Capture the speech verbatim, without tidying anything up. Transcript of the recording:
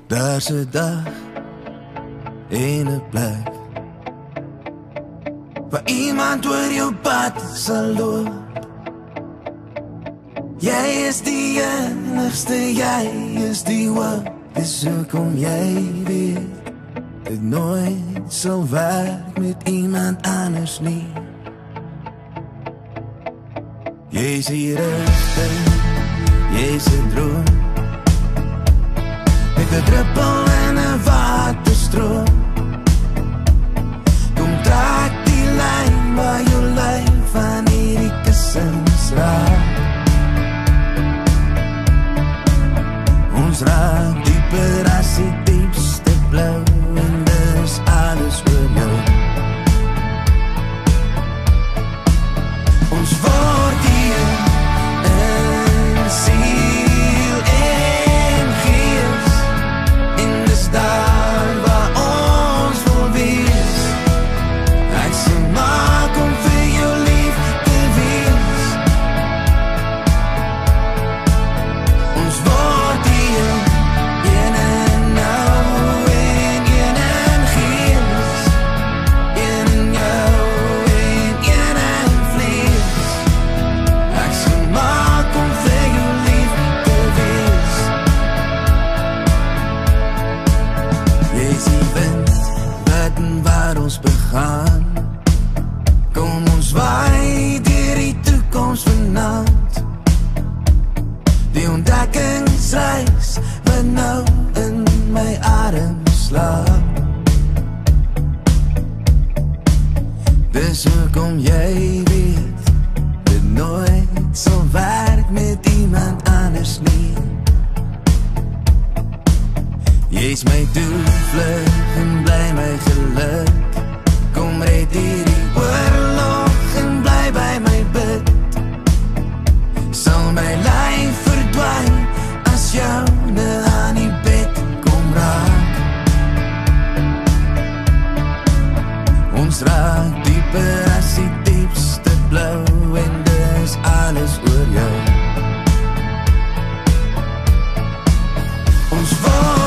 Daar's 'n dag en 'n plek waar iemand oor jou pad sal loop. Jy is die enigste, jy is die hoop. Dis hoekom jy weet dit nooit sal werk met iemand anders nie. Jy is die rigting, jy is 'n droom, met 'n druppel en 'n waterstroom. Kom trek die lyn waar jou lyf van hierdie kussens raak. Ons raak dieper as die diepste blauw, en dis alles oor jou. Ons word hier in siel en gees, en dis daar waar ons wil wees. Ek sal maak om vir jou lief te wees. Ons word hier een en nou, en een en gees, een en jou, en een en vlees. Ek sal maak om vir jou lief te wees. Jy is die wind wat en waar ons begaan. Kom ons waai deur die toekoms vanaand. Die ontdekkingsreis wat nou in my adem slaap. Dis hoekom jy weet dit nooit sal werk met iemand anders nie. Jy's my toevlug en bly my geluk. Kom red hierdie oorlog en bly by my bid. Sal my lyf verdwyn as joune aan die bed kom raak. Ons raak dieper as die diepste blauw, en dis alles oor jou. Ons word